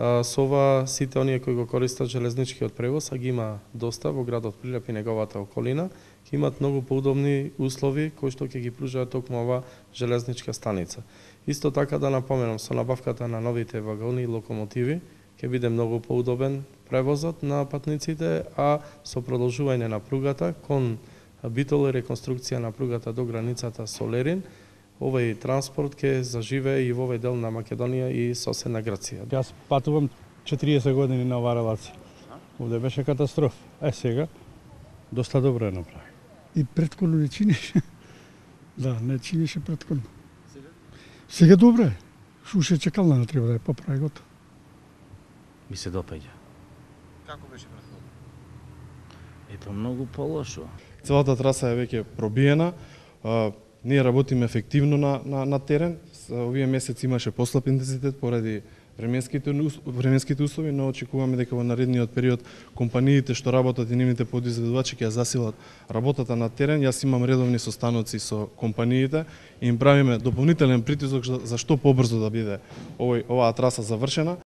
Со ова сите оние кои го користат железничкиот превоз, а ги има доста во градот Прилеп и неговата околина, ќе имат многу поудобни услови кои што ќе ги пружаат токму ова железничка станица. Исто така да напоменам, со набавката на новите вагони и локомотиви ќе биде многу поудобен превозот на патниците, а со продолжување на пругата кон Битола и реконструкција на пругата до границата со Лерин, овој транспорт ќе заживее и во овој дел на Македонија и соседна Грција. Јас патувам 40 години на оваа релација. Овде беше катастрофа. Сега доста добро е направи. И претходно не чинеше. Да, не чинеше претходно. Сега добро е. Уште чекална не треба да ја поправи готово. Ми се допаѓа. Како беше претходно? Многу полошо. Целата траса е веќе пробиена. Ние работиме ефективно на терен. Овие месеци имаше послаб интензитет поради временските услови, но очекуваме дека во наредниот период компаниите што работат и нивните подизvedувачи ќе ја засилат работата на терен. Јас имам редовни состаноци со компаниите и им правиме дополнителен притисок за што побрзо да биде оваа траса завршена.